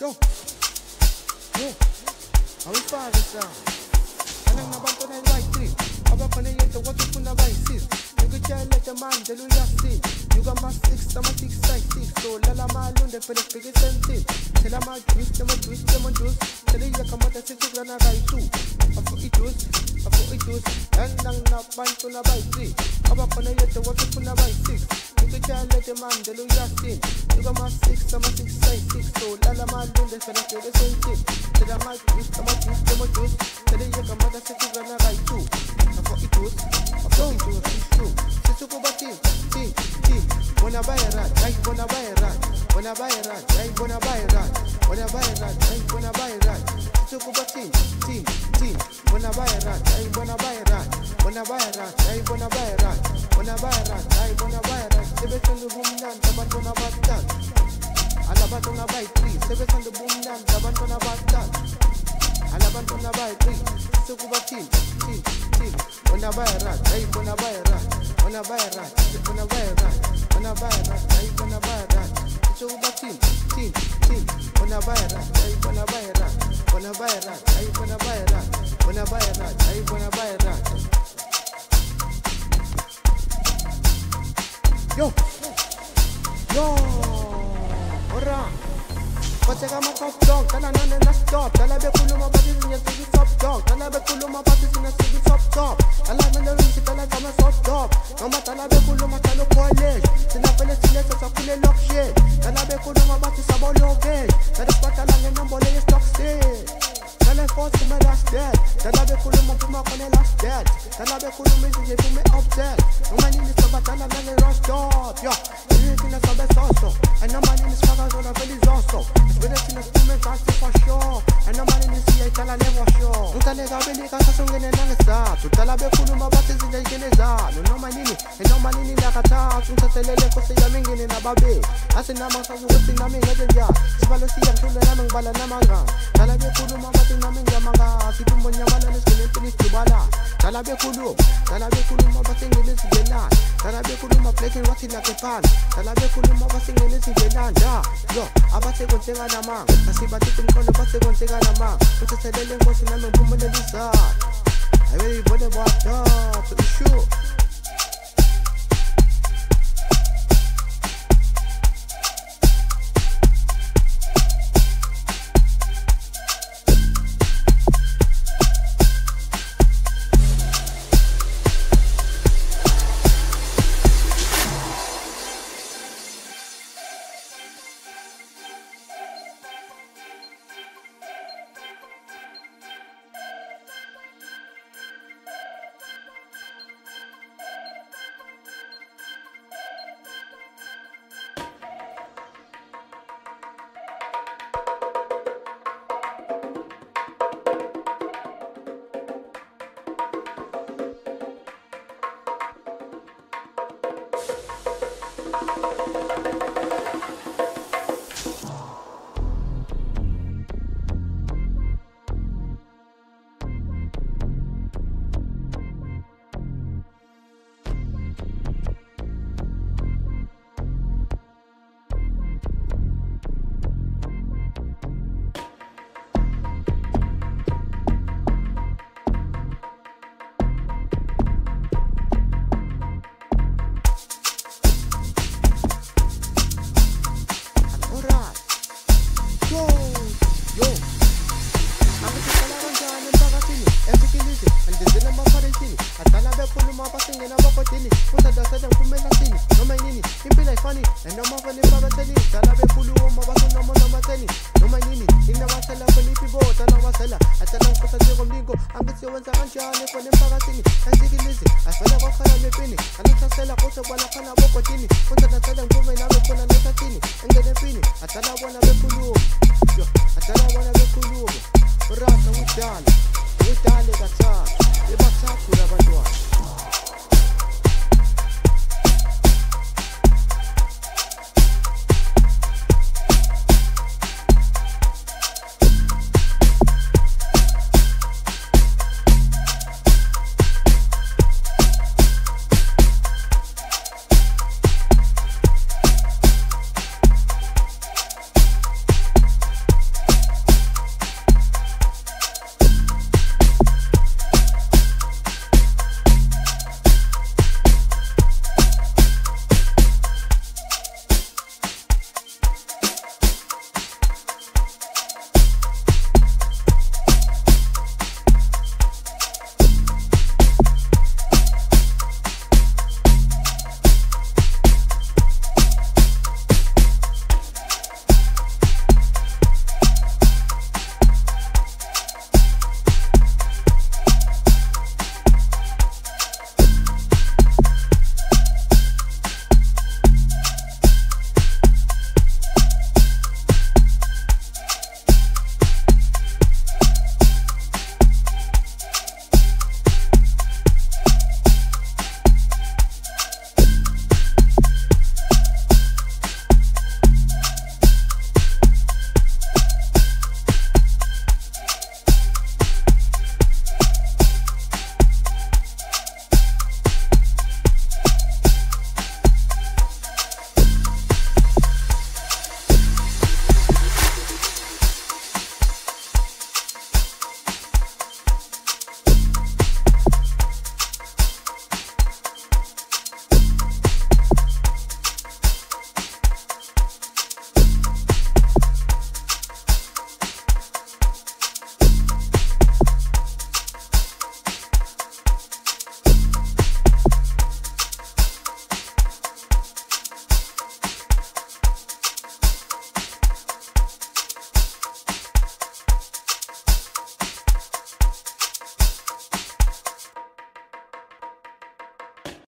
Yo, awuyifake sana ana ngabantwana ebayi-3 abakhona yedwa kodwa ufuna abayi-6 ngikutshayelete manje luyasini yukama-6 ama-6 sayi-6 so lala malunde phela sibheke emthini thela amajuice thela iyakamata sithi kulana kayi-2 afo ijuice nanginabantu abayi-3 abakhona yedwa kodwa ufuna abayi-6 ngikutshayelete manje luyasini yukama-6 ama-6 sayi-6 so lala malunde phela sibheke emthini thela amajuice thela iyakamata sithi kulana kayi-2 afo ijuice sithi kuba tin bona bayirat hayi bona bayirat hayi bona bayirat sithi kuba tin bona bayirat hayi bona bayirat hayi bona bayirat hayi bona bayirat sebethanda ubumnandi abantwana abathathu alabantwana abayi-3 sebethanda ubumnandi abantwana abathathu alabantwana abayi-3 sithi kuba tin bona bayirat hayi bona bayirat hayi bona bayirat sithi kuba tin bona bayirat hayi bona bayirat hayi bona bayirat hayi bona bayirat yo ora Koteka ma-top dog, tala nane na stop Tala bekhuluma bathi sinyesiki top dog Tala bekhuluma bathi sinyesiki top Tala mele rinsi, tala zama soft dog Noma tala bekhuluma tala college Sina fele silesa sakhule lock shit Tala bekhuluma bathi sabo loge Tala spatala ngenombole ye-stock stick Tala force kume last dead Tala bekhuluma puma kone last dead Tala bekhuluma izinje pume upset Noma nini soba tala nane rush stop Yo, ilikina sobe soso Noma nini sifaka zona feli zoso Vede sina stume fast for sure Noma nini siya itala lewa show Utale kabili kasa sungene nangesatu Tala bekhuluma bathi zinje ikene zalo Noma nini nakathathu Ngithathelele kose yami ngene nababe Asinama sazi ukuthi nami ngezeya Sibalo siya ngithule nami ngibala namanga Tala bekhuluma bathi nami ngiyamanga Siphumbo nyamalane sigene empini sidibala Tala bekhuluma bathi ngene sigelana Tala bekhuluma flekin wathi nakepana Tala bekhuluma bathi ngene sigelana Yo, abase konteka namanga Asibathithi mkono base konteka namanga Ngithathelele nkosi nami ngiphumelelisa I really wanna watch up to the show Udale kathaka, ebathathu labantwana